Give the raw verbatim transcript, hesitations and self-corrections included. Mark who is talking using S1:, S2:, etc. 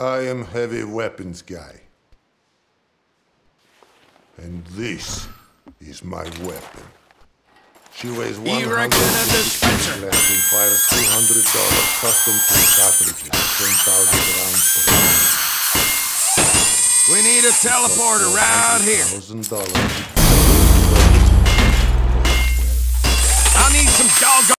S1: I am heavy weapons guy. And this is my weapon. She weighs one hundred
S2: dispenser.
S1: and fires two hundred dollar custom-made cartridges, ten thousand rounds per round.
S2: We need a teleporter right here.
S1: Thousand dollars.
S2: I need some doggone